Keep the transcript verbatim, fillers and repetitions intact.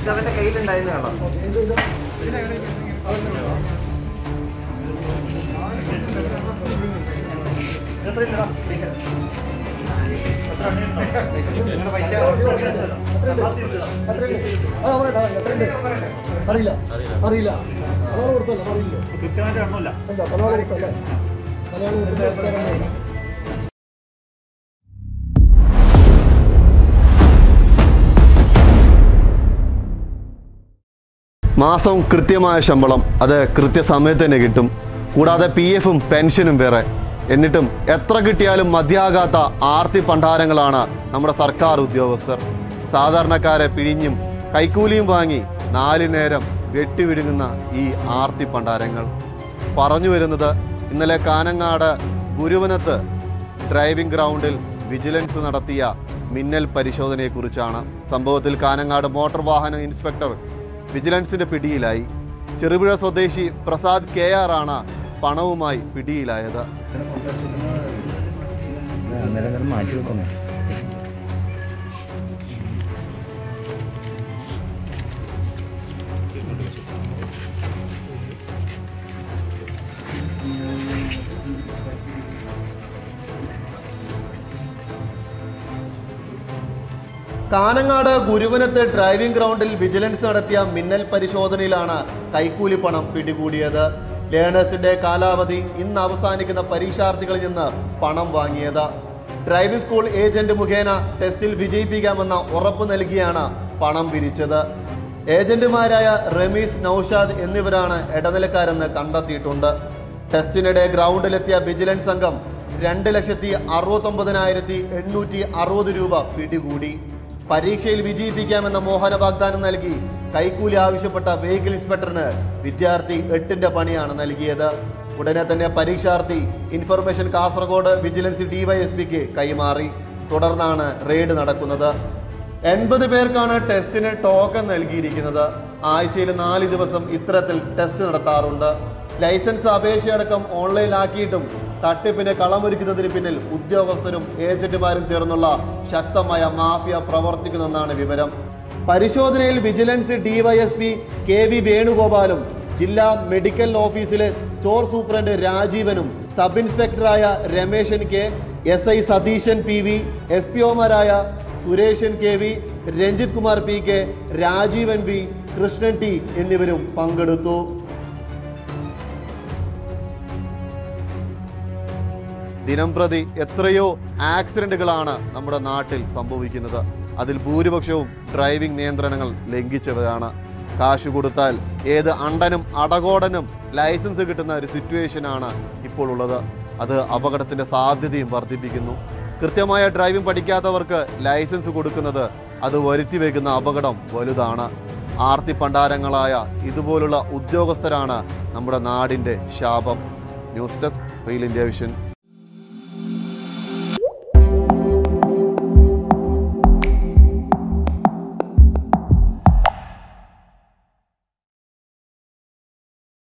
അവന്റെ കയ്യിലുണ്ടായിരുന്നു കേട്ടോ. അറിയില്ല അറിയില്ല കൃത്യമായിട്ട് കാണുന്നില്ല. മാസം കൃത്യമായ ശമ്പളം, അത് കൃത്യസമയത്ത് തന്നെ കിട്ടും. കൂടാതെ പി എഫും പെൻഷനും വേറെ. എന്നിട്ടും എത്ര കിട്ടിയാലും മതിയാകാത്ത ആർത്തി പണ്ടാരങ്ങളാണ് നമ്മുടെ സർക്കാർ ഉദ്യോഗസ്ഥർ. സാധാരണക്കാരെ പിഴിഞ്ഞും കൈക്കൂലിയും വാങ്ങി നാല് നേരം വെട്ടിവിഴുങ്ങുന്ന ഈ ആർത്തി പണ്ടാരങ്ങൾ. പറഞ്ഞു വരുന്നത് ഇന്നലെ കാനങ്ങാട് ഗുരുവനത്ത് ഡ്രൈവിംഗ് ഗ്രൗണ്ടിൽ വിജിലൻസ് നടത്തിയ മിന്നൽ പരിശോധനയെക്കുറിച്ചാണ്. സംഭവത്തിൽ കാനങ്ങാട് മോട്ടോർ വാഹന ഇൻസ്പെക്ടർ വിജിലൻസിന്റെ പിടിയിലായി. ചെറുപുഴ സ്വദേശി പ്രസാദ് കെ ആർ ആണ് പണവുമായി പിടിയിലായത്. കാനങ്ങാട് ഗുരുവനത്ത് ഡ്രൈവിംഗ് ഗ്രൗണ്ടിൽ വിജിലൻസ് നടത്തിയ മിന്നൽ പരിശോധനയിലാണ് കൈക്കൂലി പണം പിടികൂടിയത്. ലേണേഴ്സിന്റെ കാലാവധി ഇന്ന് അവസാനിക്കുന്ന പരീക്ഷാർത്ഥികളിൽ നിന്ന് പണം വാങ്ങിയത്. ഡ്രൈവിംഗ് സ്കൂൾ ഏജന്റ് മുഖേന ടെസ്റ്റിൽ വിജയിപ്പിക്കാമെന്ന ഉറപ്പ് നൽകിയാണ് പണം പിരിച്ചത്. ഏജന്റുമാരായ റമീസ്, നൌഷാദ് എന്നിവരാണ് ഇടനിലക്കാരെന്ന് കണ്ടെത്തിയിട്ടുണ്ട്. ടെസ്റ്റിനിടെ ഗ്രൗണ്ടിലെത്തിയ വിജിലൻസ് സംഘം രണ്ട് ലക്ഷത്തി അറുപത്തൊമ്പതിനായിരത്തി എണ്ണൂറ്റി അറുപത് രൂപ പിടികൂടി. പരീക്ഷയിൽ വിജയിപ്പിക്കാമെന്ന മോഹന വാഗ്ദാനം നൽകി കൈക്കൂലി ആവശ്യപ്പെട്ട വെഹിക്കിൾ ഇൻസ്പെക്ടറിന് വിദ്യാർത്ഥി എട്ടിന്റെ പണിയാണ് നൽകിയത്. ഉടനെ തന്നെ പരീക്ഷാർത്ഥി ഇൻഫർമേഷൻ കാസർഗോഡ് വിജിലൻസ് ഡിവൈഎസ്പിക്ക് കൈമാറി. തുടർന്നാണ് റെയ്ഡ് നടക്കുന്നത്. എൺപത് പേർക്കാണ് ടെസ്റ്റിന് ടോക്കൺ നൽകിയിരിക്കുന്നത്. ആഴ്ചയിൽ നാല് ദിവസം ഇത്തരത്തിൽ ടെസ്റ്റ് നടത്താറുണ്ട്. ലൈസൻസ് അപേക്ഷയടക്കം ഓൺലൈനാക്കിയിട്ടും തട്ടിപ്പിന് കളമൊരുക്കുന്നതിന് പിന്നിൽ ഉദ്യോഗസ്ഥരും ഏജന്റുമാരും ചേർന്നുള്ള ശക്തമായ മാഫിയ പ്രവർത്തിക്കുന്നെന്നാണ് വിവരം. പരിശോധനയിൽ വിജിലൻസ് ഡിവൈഎസ്പി കെ വി വേണുഗോപാലും ജില്ലാ മെഡിക്കൽ ഓഫീസിലെ സ്റ്റോർ സൂപ്രണ്ട് രാജീവനും സബ് ഇൻസ്പെക്ടറായ Rameshan K, S I Satheesan P V, എസ് പി ഒമാരായ Sureshan K V, Ranjith Kumar P K, Rajeevan V, Krishnan T എന്നിവരും പങ്കെടുത്തു. ദിനംപ്രതി എത്രയോ ആക്സിഡന്റുകളാണ് നമ്മുടെ നാട്ടിൽ സംഭവിക്കുന്നത്. അതിൽ ഭൂരിപക്ഷവും ഡ്രൈവിംഗ് നിയന്ത്രണങ്ങൾ ലംഘിച്ചവരാണ്. കാശ് കൊടുത്താൽ ഏത് അണ്ടനും അടകോടനും ലൈസൻസ് കിട്ടുന്ന ഒരു സിറ്റുവേഷനാണ് ഇപ്പോൾ ഉള്ളത്. അത് അപകടത്തിൻ്റെ സാധ്യതയും വർദ്ധിപ്പിക്കുന്നു. കൃത്യമായ ഡ്രൈവിംഗ് പഠിക്കാത്തവർക്ക് ലൈസൻസ് കൊടുക്കുന്നത് അത് വരുത്തി വയ്ക്കുന്ന അപകടം വലുതാണ്. ആർത്തി പണ്ടാരങ്ങളായ ഇതുപോലുള്ള ഉദ്യോഗസ്ഥരാണ് നമ്മുടെ നാടിൻ്റെ ശാപം. News desk, reel India vision.